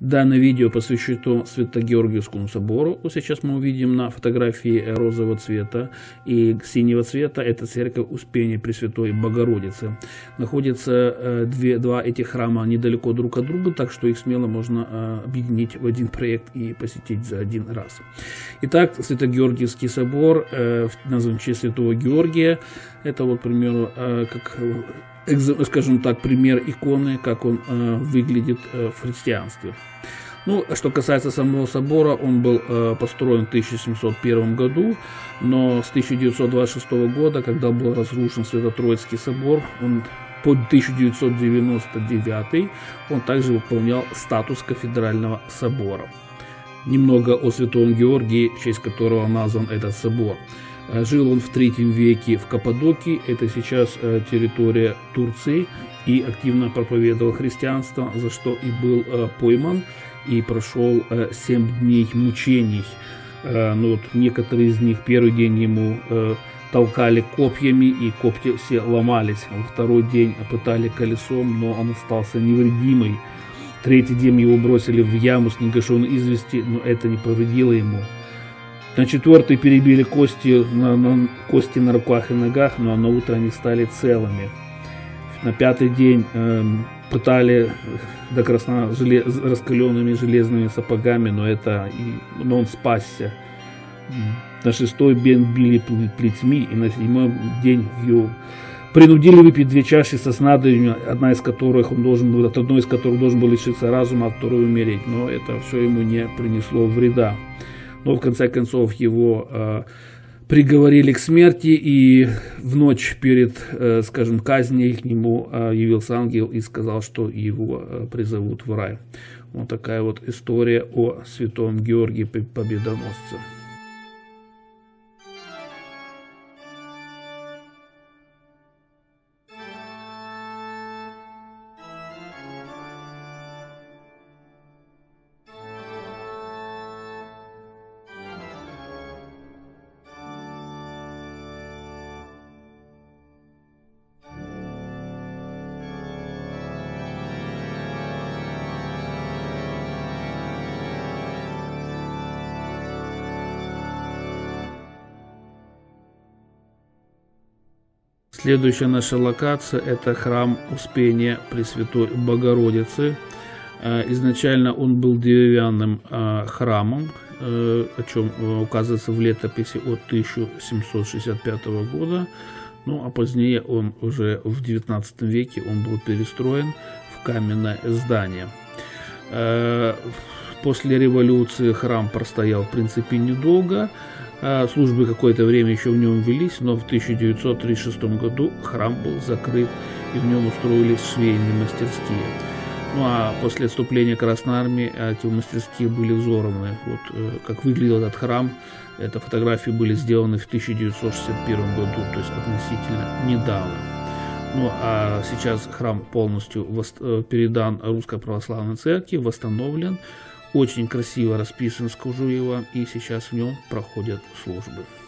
Данное видео посвящено Свято-Георгиевскому собору. Вот сейчас мы увидим на фотографии розового цвета и синего цвета. Это церковь Успения Пресвятой Богородицы. Находятся два этих храма недалеко друг от друга, так что их смело можно объединить в один проект и посетить за один раз. Итак, Свято-Георгиевский собор, назван в честь Святого Георгия. Это вот, к примеру, как, скажем так, пример иконы, как он выглядит в христианстве. Ну, что касается самого собора, он был построен в 1701 году, но с 1926 года, когда был разрушен Свято-Троицкий собор, он по 1999 он также выполнял статус кафедрального собора. Немного о Святом Георгии, в честь которого назван этот собор. Жил он в III веке в Каппадокии, это сейчас территория Турции, и активно проповедовал христианство, за что и был пойман и прошел 7 дней мучений. Ну, вот некоторые из них, первый день ему толкали копьями, и копья все ломались. Второй день пытали колесом, но он остался невредимый. Третий день его бросили в яму с негашенной извести, но это не повредило ему. На четвертый перебили кости на руках и ногах, но на утро они стали целыми. На пятый день пытали до красна раскаленными железными сапогами, но он спасся. На шестой день били плетьми, и на седьмой день его принудили выпить 2 чаши со снадобьем, от одной из которых он должен был лишиться разума, а от второй умереть. Но это все ему не принесло вреда. Но в конце концов его приговорили к смерти, и в ночь перед, скажем, казнью к нему явился ангел и сказал, что его призовут в рай. Вот такая вот история о Святом Георгии Победоносце. Следующая наша локация – это храм Успения Пресвятой Богородицы. Изначально он был деревянным храмом, о чем указывается в летописи от 1765 года. Ну а позднее он уже в 19 веке он был перестроен в каменное здание. После революции храм простоял в принципе недолго. Службы какое-то время еще в нем велись, но в 1936 году храм был закрыт, и в нем устроились швейные мастерские. Ну а после отступления Красной Армии эти мастерские были взорваны. Вот как выглядел этот храм, это фотографии были сделаны в 1961 году, то есть относительно недавно. Ну а сейчас храм полностью передан Русской Православной Церкви, восстановлен. Очень красиво расписан Скужуева, и сейчас в нем проходят службы.